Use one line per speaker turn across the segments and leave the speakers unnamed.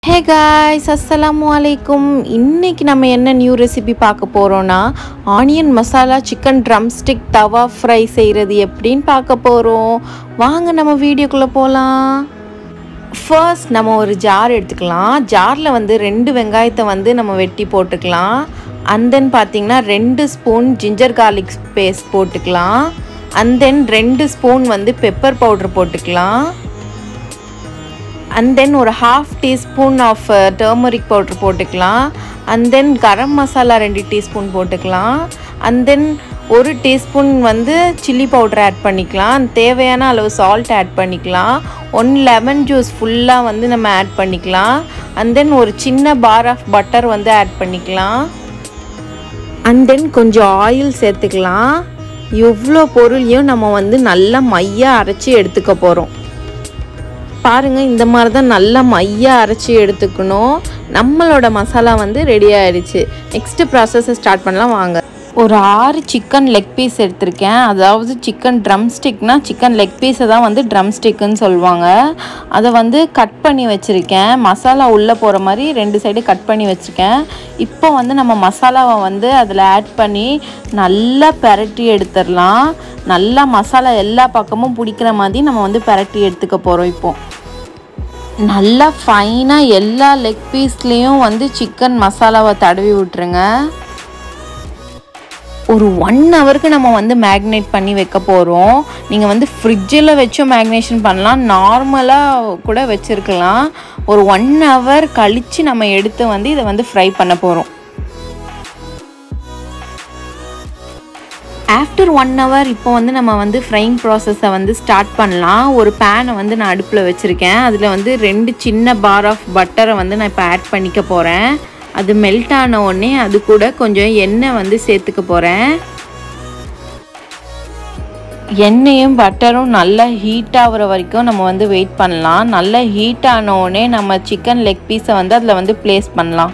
Hey guys, assalamualaikum. இன்னைக்கு நம்ம என்ன நியூ ரெசிபி பார்க்க போறோம்னா onion masala chicken drumstick tawa fry செய்யறது எப்படின்னு பார்க்க போறோம். வாங்க நம்ம வீடியோக்குள்ள போலாம். ஃபர்ஸ்ட் நம்ம ஒரு ஜார் எடுத்துக்கலாம். ஜார்ல வந்து 2 வெங்காயத்தை நம்ம வெட்டி போட்டுக்கலாம். and then பாத்தீங்கன்னா 2 ஸ்பூன் ஜிஞ்சர் garlic பேஸ்ட் போட்டுக்கலாம். and then 2 spoon pepper powder போட்டுக்கலாம். and then ஒரு half teaspoon of turmeric powder போட்டுக்கலாம். and then garam masala 2 teaspoon போட்டுக்கலாம். and then 1 teaspoon chili powder add பண்ணிக்கலாம். தேவையான அளவு salt add பண்ணிக்கலாம். 1 lemon juice ஃபுல்லா நம்ம add பண்ணிக்கலாம். and then ஒரு சின்ன bar of butter add பண்ணிக்கலாம். and then கொஞ்சம் oil சேர்த்துக்கலாம். இவ்ளோ பொருளையும் நம்ம நல்லா மையா அரைச்சு எடுத்துக்க போறோம். பாருங்க இந்த மாதிரி தான் நல்லா மையா அரைச்சு எடுத்துக்கணும். நம்மளோட மசாலா ரெடி ஆயிடுச்சு. நெக்ஸ்ட் process ஸ்டார்ட் பண்ணலாம் வாங்க. ஒரு 6 சிக்கன் லெக் பீஸ் எடுத்துர்க்கேன். அதாவது சிக்கன் ட்ரம்ஸ்டிக்னா சிக்கன் லெக் பீஸ் தான் ட்ரம்ஸ்டிக்னு சொல்வாங்க. அத கட் பண்ணி வச்சிருக்கேன். மசாலா உள்ள போற மாதிரி 2 சைடு கட் பண்ணி வச்சிருக்கேன். இப்போ நம்ம மசாலாவை அதில் ஆட் பண்ணி நல்லா பிரட்டி எடுத்துறலாம். நல்லா மசாலா எல்லா பக்கமும் பிடிக்கிற மாதிரி நம்ம பிரட்டி எடுத்துக்க போறோம். இப்போ நல்லா ஃபைனா எல்லா லெக் பீஸ்லயும் சிக்கன் மசாலாவை தடவி விட்டுருங்க. ஒரு 1 ஹவருக்கு நம்ம மேக்னேட் பண்ணி வைக்க போறோம். நீங்க ஃப்ரிட்ஜ்ல வெச்சு மேக்னேஷன் பண்ணலாம். நார்மலா கூட வெச்சிருக்கலாம். ஒரு 1 ஹவர் கழிச்சு நம்ம எடுத்து இத ஃப்ரை பண்ண போறோம். ஆஃப்டர் 1 ஹவர் இப்போ நம்ம ஃப்ரையிங் ப்ராசஸை ஸ்டார்ட் பண்ணலாம். ஒரு பேனை நான் அடுப்பில் வச்சுருக்கேன். அதில் 2 சின்ன பார் ஆஃப் பட்டரை நான் இப்போ ஆட் பண்ணிக்க போகிறேன். அது மெல்ட் ஆன உடனே அது கூட கொஞ்சம் எண்ணெய் சேர்த்துக்க போகிறேன். எண்ணெயும் பட்டரும் நல்லா ஹீட் ஆகிற வரைக்கும் நம்ம வெயிட் பண்ணலாம். நல்லா ஹீட் ஆன உடனே நம்ம சிக்கன் லெக் பீஸை அதில் ப்ளேஸ் பண்ணலாம்.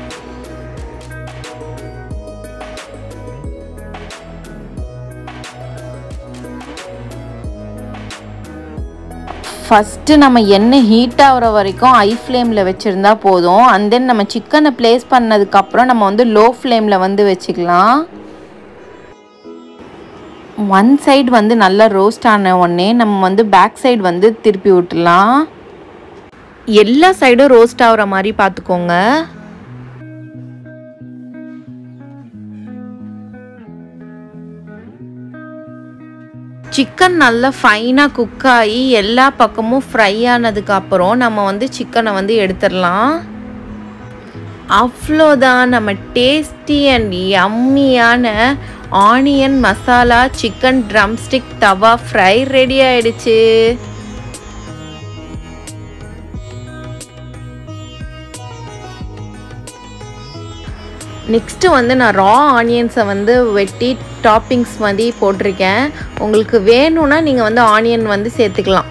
ஃபர்ஸ்ட் நம்ம எண்ணெய் ஹீட் ஆகுற வரைக்கும் ஹை ஃப்ளேமில் வச்சுருந்தா போதும். அண்ட் தென் நம்ம சிக்கனை ப்ளேஸ் பண்ணதுக்கப்புறம் நம்ம லோ ஃப்ளேமில் வச்சுக்கலாம். 1 சைடு நல்லா ரோஸ்ட் ஆன உடனே நம்ம பேக் சைடு திருப்பி விட்டுலாம். எல்லா சைடும் ரோஸ்ட் ஆகுற மாதிரி பார்த்துக்கோங்க. சிக்கன் நல்லா ஃபைனா குக் ஆகி எல்லா பக்கமும் ஃப்ரை ஆனதுக்கு அப்புறம் நம்ம சிக்கனை எடுத்துடலாம். அவ்வளோதான், நம்ம டேஸ்டி அண்ட் யம்மியான onion masala chicken drumstick tawa fry ready ஆயிடுச்சு. நெக்ஸ்ட் நான் ரா ஆனியன்ஸை வெட்டி டாப்பிங்ஸ் போட்டிருக்கேன். உங்களுக்கு வேணும்னா நீங்கள் ஆனியன் சேர்த்துக்கலாம்.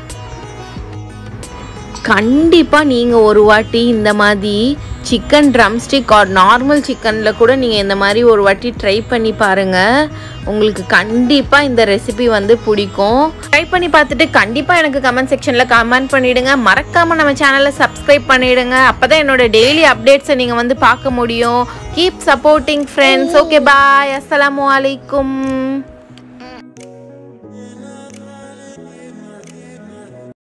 கண்டிப்பாக நீங்கள் ஒரு வாட்டி இந்த மாதிரி சிக்கன் ட்ரம்ஸ்டிக் ஆர் நார்மல் சிக்கனில் கூட நீங்கள் இந்த மாதிரி ஒரு வாட்டி ட்ரை பண்ணி பாருங்கள். உங்களுக்கு கண்டிப்பாக இந்த ரெசிபி பிடிக்கும். ட்ரை பண்ணி பார்த்துட்டு கண்டிப்பாக எனக்கு கமெண்ட் செக்ஷனில் கமெண்ட் பண்ணிவிடுங்க. மறக்காமல் நம்ம சேனலை சப்ஸ்கிரைப் பண்ணிவிடுங்க. அப்போ தான் என்னோட டெய்லி அப்டேட்ஸை நீங்கள் பார்க்க முடியும். Keep supporting friends. Okay bye. அஸ்ஸலாமு அலைக்கும்.